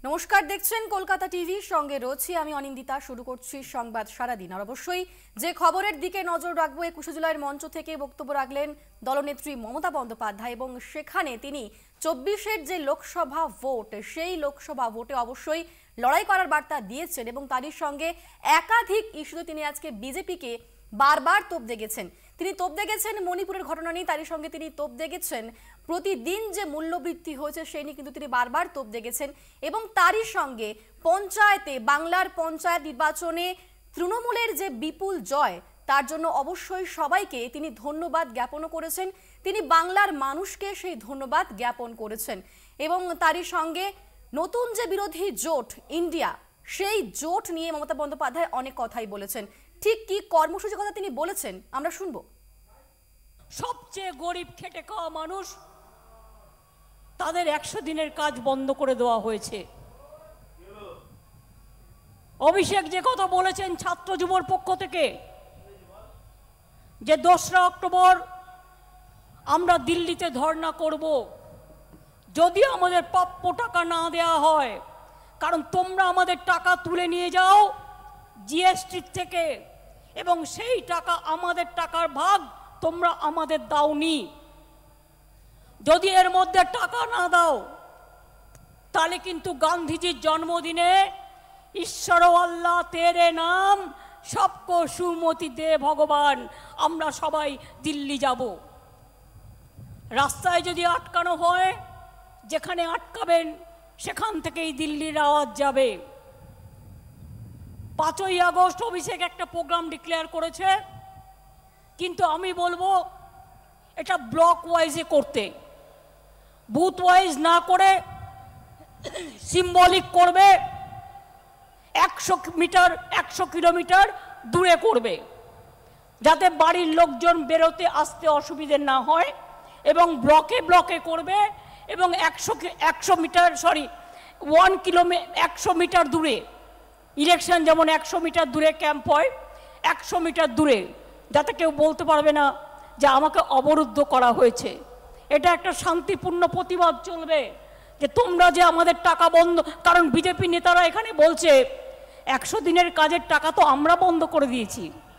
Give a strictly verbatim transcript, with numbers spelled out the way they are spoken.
নমস্কার, দেখছেন কলকাতা টিভি, সঙ্গে রয়েছি আমি অনিন্দিতা। শুরু করছি সংবাদ সারাদিন। আর অবশ্যই যে খবরের দিকে নজর রাখবো, একুশে জুলাইয়ের মঞ্চ থেকে বক্তব্য রাখলেন দলনেত্রী মমতা বন্দ্যোপাধ্যায় এবং সেখানে তিনি চব্বিশের যে লোকসভা ভোট, সেই লোকসভা ভোটে অবশ্যই লড়াই করার বার্তা দিয়েছেন এবং তারই সঙ্গে একাধিক ইস্যুতে তিনি আজকে বিজেপিকে বারবার তোপ দেগেছেন। তিনি তোপ দেগেছেন মণিপুরের ঘটনা নিয়ে, তারই সঙ্গে তিনি তোপ দেগেছেন প্রতিদিন যে মূল্যবৃদ্ধি হয়েছে সেই নিয়ে কিন্তু তিনি বারবার তোপ দেগেছেন এবং তারই সঙ্গে পঞ্চায়েতে, বাংলার পঞ্চায়েত নির্বাচনে তৃণমূলের যে বিপুল জয়, তার জন্য অবশ্যই সবাইকে তিনি ধন্যবাদ জ্ঞাপনও করেছেন। তিনি বাংলার মানুষকে সেই ধন্যবাদ জ্ঞাপন করেছেন এবং তারই সঙ্গে নতুন যে বিরোধী জোট ইন্ডিয়া, সেই জোট নিয়ে মমতা বন্দ্যোপাধ্যায় অনেক কথাই বলেছেন। ঠিক কি কর্মসূচির কথা তিনি বলেছেন আমরা শুনবো। সবচেয়ে গরিব খেটে খাওয়া মানুষ, তাদের একশো দিনের কাজ বন্ধ করে দেওয়া হয়েছে। অভিষেক যে কথা বলেছেন ছাত্র যুবর পক্ষ থেকে, যে দোসরা অক্টোবর আমরা দিল্লিতে ধর্ণা করব যদি আমাদের প্রাপ্য টাকা না দেওয়া হয়, কারণ তোমরা আমাদের টাকা তুলে নিয়ে যাও জিএসটি থেকে এবং সেই টাকা আমাদের টাকার ভাগ তোমরা আমাদের দাওনি। যদি এর মধ্যে টাকা না দাও তাহলে কিন্তু গান্ধীজির জন্মদিনে ঈশ্বর আল্লাহ তেরে নাম সবকো সুমতি দে ভগবান, আমরা সবাই দিল্লি যাব। রাস্তায় যদি আটকানো হয়, যেখানে আটকাবেন সেখান থেকেই দিল্লির আওয়াজ যাবে। পাঁচই আগস্ট অভিষেক একটা প্রোগ্রাম ডিক্লেয়ার করেছে, কিন্তু আমি বলবো এটা ব্লক ওয়াইজে করতে, বুথ ওয়াইজ না করে সিম্বলিক করবে। একশো মিটার একশো কিলোমিটার দূরে করবে, যাতে বাড়ির লোকজন বেরোতে আসতে অসুবিধে না হয়, এবং ব্লকে ব্লকে করবে এবং একশো একশো মিটার সরি ওয়ান কিলোমিটার একশো মিটার দূরে ইলেকশন, যেমন একশো মিটার দূরে ক্যাম্প হয়, একশো মিটার দূরে, যাতে কেউ বলতে পারবে না যে আমাকে অবরুদ্ধ করা হয়েছে। এটা একটা শান্তিপূর্ণ প্রতিবাদ চলবে যে তোমরা যে আমাদের টাকা বন্ধ, কারণ বিজেপি নেতারা এখানে বলছে একশো দিনের কাজের টাকা তো আমরা বন্ধ করে দিয়েছি।